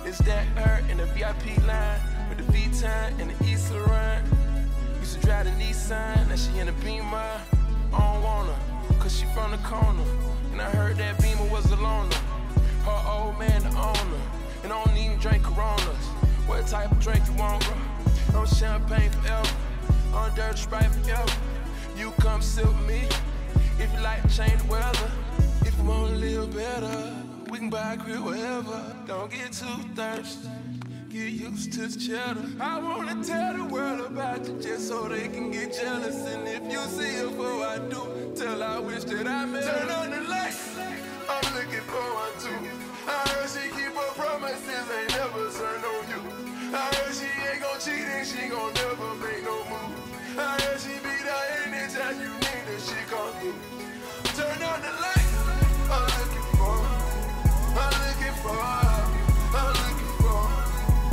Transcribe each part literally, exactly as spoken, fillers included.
Is that her in the V I P line with the V-Time and the East Laurent? Used to drive the Nissan, now she in the Beamer. I don't want her, cause she from the corner. And I heard that Beamer was a loner. Her old man the owner, and I don't even drink Coronas. What type of drink you want, bro? I'm champagne forever, on dirty Sprite forever. You come sit with me, if you like to change the weather. If you wanna live better, we can buy a crib wherever. Don't get too thirsty, get used to the cheddar. I wanna tell the world about you just so they can get jealous. And if you see her before I do, tell her I wish that I met her. Turn on the lights, I'm looking for one too. I heard she keep her promises, ain't never turn on you. I heard she ain't gon' cheat and she gon' never make no move. I heard she be there anytime you need her, she come through. Turn on the lights, I'm looking for her. I'm looking for her. I'm looking for her.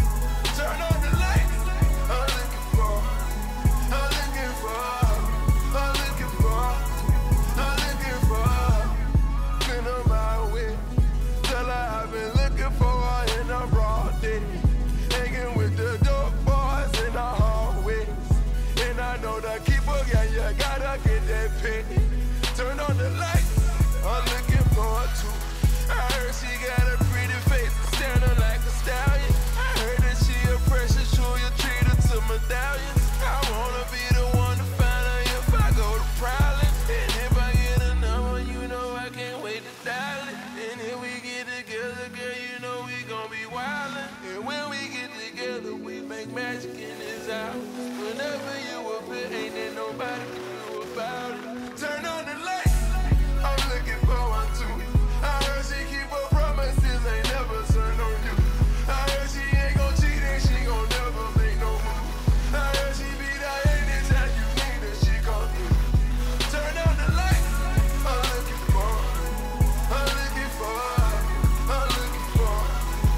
Turn on the lights, I'm looking for her. I'm looking for her. I'm looking for her. I'm looking for her. Been on my way. Tell her I've been looking for her in a broad day. Hanging with the dope boys in the hallways. And I know the keeper, yeah, you gotta get that pay. Turn on the lights, I'm looking for her too. I heard she got a pretty face and standing like a stallion. I heard that she a precious jewel, you treat her to medallions. I wanna be the one to find her if I go to Prowling. And if I get a number, you know I can't wait to dial it. And if we get together, girl, you know we gon' be wildin'. And when we get together, we make magic in this house. Whenever you appear, ain't there nobody can do about it. Turn on the lights, I'm looking for one too. I heard she keep her promises, ain't never turn on you. I heard she ain't gon' cheat and she gon' never make no move. I heard she be there anytime you need her, she come through. Turn on the lights, I'm looking for her. I'm looking for her. I'm looking for her.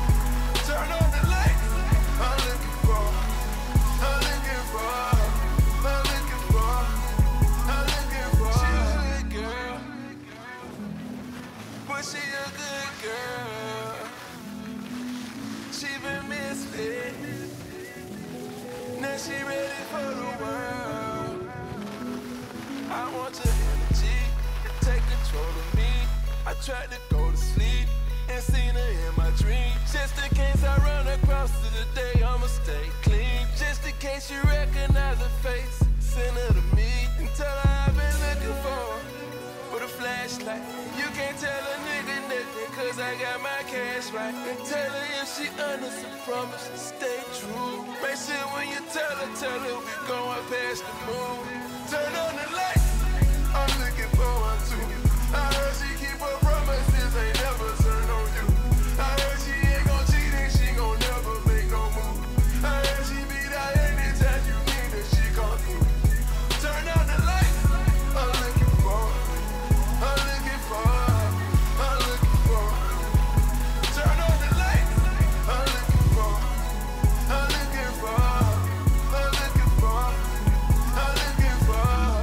Turn on the lights, I'm looking for her. I'm looking for her. I'm looking for her. I'm looking for her. She a good girl, but she a good girl. She been misled, now she ready for the world. I want your energy to take control of me. I tried to go to sleep and seen her in my dreams. Just in case I run across her today, I'ma stay clean. Just in case you recognize her face, send her to me and tell her I've been looking for her with a flashlight. You can't tell a nigga nothing, cause I got my cash right. And tell her if she honest and promise to stay true. Make sure when you tell her, tell her we going past the moon. Turn on the lights, I'm looking for one too. I heard she keep her promises, ain't never turn on you. I heard she ain't gon' cheat and she gon' never make no move. I heard she be there anytime you need her, she come through. Turn on the lights, I'm looking for her. I'm looking for her. I'm looking for her. Turn on the lights, I'm looking for her. I'm looking for her. I'm looking for her. I'm looking for her.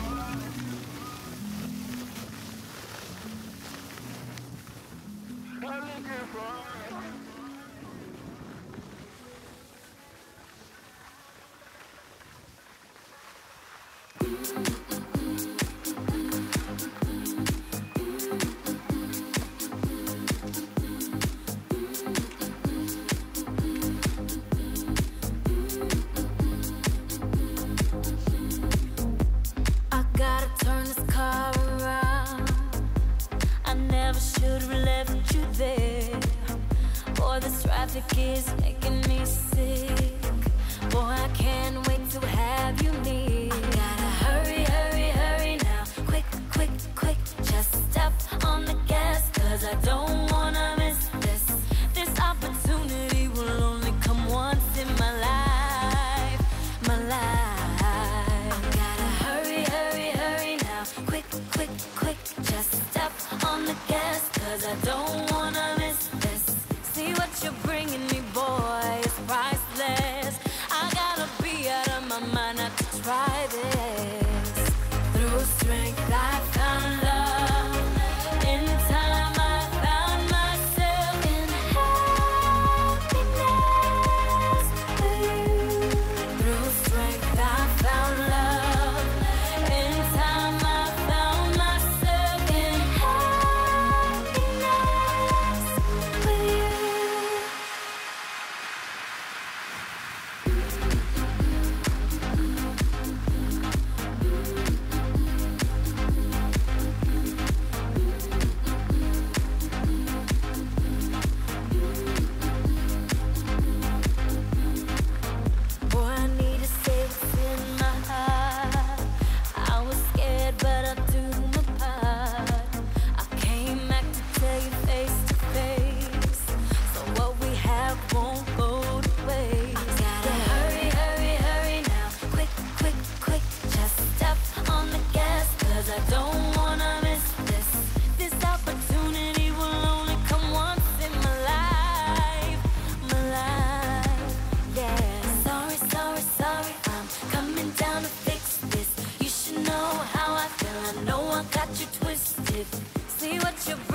I'm looking for her. I gotta turn this car around. I never should've left you there. Boy, this traffic is making me sick. Boy, I can't wait to have you near. Gotta hurry, hurry, hurry now. Quick, quick, quick. Just step on the gas, cause I don't wanna miss this. This opportunity will only come once in my life. My life. Gotta hurry, hurry, hurry now. Quick, quick, quick. Just step on the gas, cause I don't wanna miss this. See what you're bringing me, boy, it's priceless. I gotta be out of my mind not to try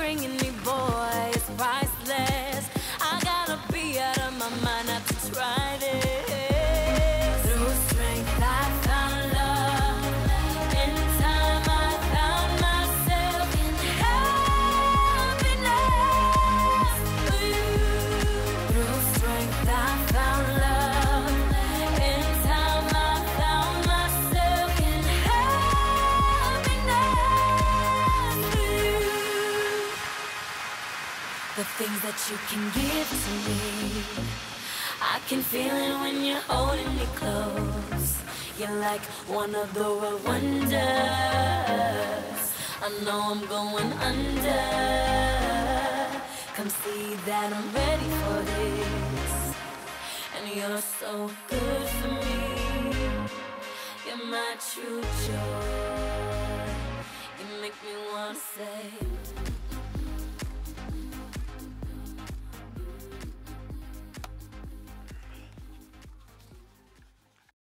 bringing me, boy, is priceless. I gotta be out of my mind not to try this. Through strength I found love. In time I found myself in happiness with you. Through strength I found love. In time I found myself in happiness with you. The things that you can give to me, I can feel it when you're holding me close. You're like one of the world wonders. I know I'm going under. Come see that I'm ready for this. And you're so good for me. You're my true joy. You make me wanna say